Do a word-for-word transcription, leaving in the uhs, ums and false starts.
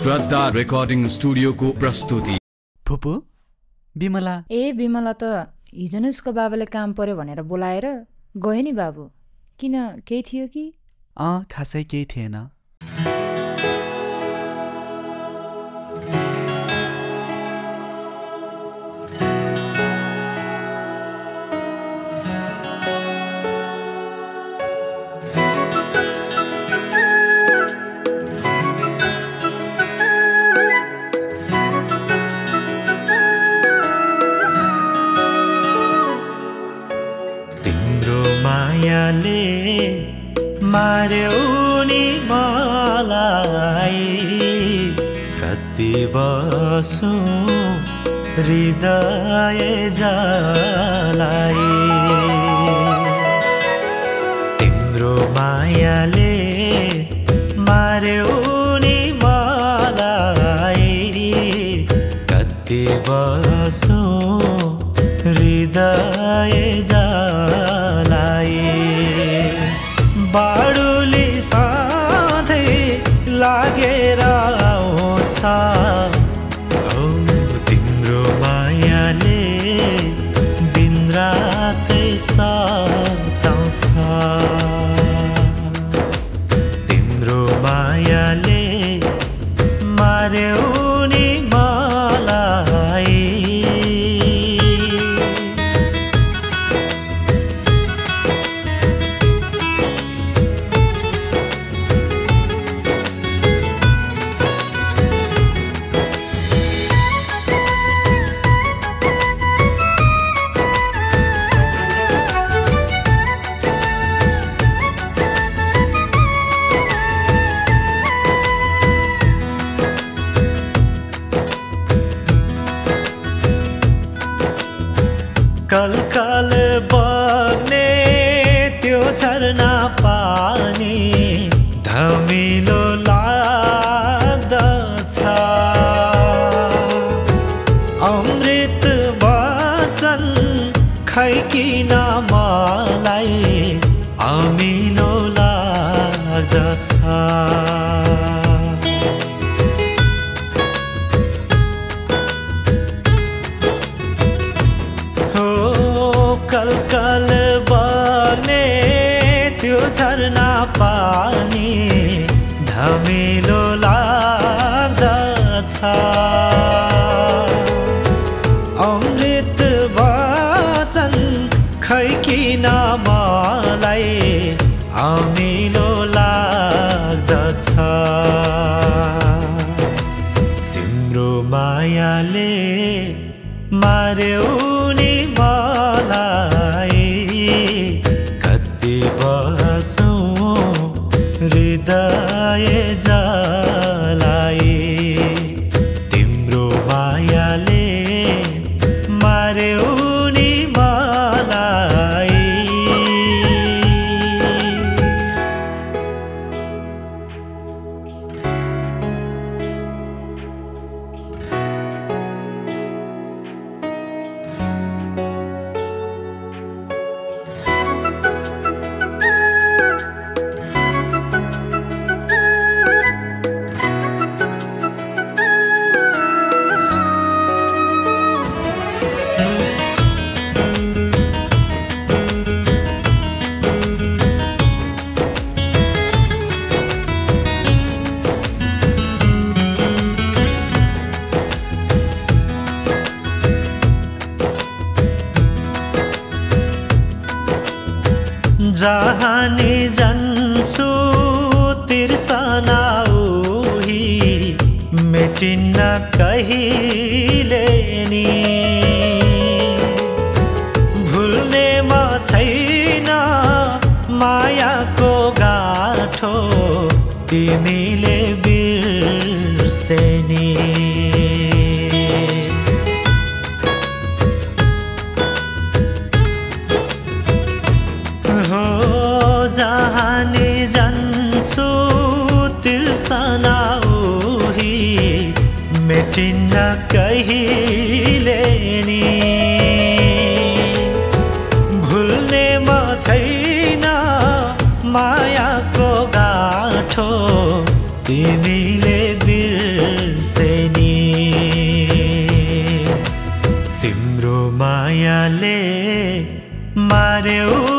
श्रद्धा recording स्टुडियोको प्रस्तुति। फुपू बिमला ए बिमला त हिजो नै उसको बाबाले काम पर्यो भनेर बोलाएर गयो नि बाबु। किन केही थियो कि? अँ खासै केही थिएन। मार्यौ नि मलाई कति बसु हृदय जलाई। तिम्रो मायाले मार्यौ नि मलाई कति बसु हृदय जलाई। बाडुली सधैँ लागेर आउँछ औ तिम्रो मायाले दिन रातै सताउँछ। तिम्रो मायाले मार्यौ नि मलाई। कलकल बग्ने त्यो झरना पानी धमिलो लाग्दछ। अमृत वचन खै किन मलाई अमिलो लाग्दछ। कलकल बग्ने त्यो झरना पानी धमिलो लाग्दछ। अमृत वचन खै किन मलाई अमिलो लाग्दछ। तिम्रो मायाले मार्यौ नि मलाई कति बसु हृदय जलाई। तिम्रो मायाले मार्यौ नि मलाई। जहाँ नि जान्छु तिर्सना उही मेटिन्न कहिले नि। भुल्ने म छैन मायाको गाठो तिमीले बिर्सेनी। जहाँ नि जान्छु तिर्सना उही मेटिन्न कहिले नि। भुल्ने म छैन मायाको गाठो तिमीले बिर्सेनी। बिर्से नि तिम्रो मायाले मार्यो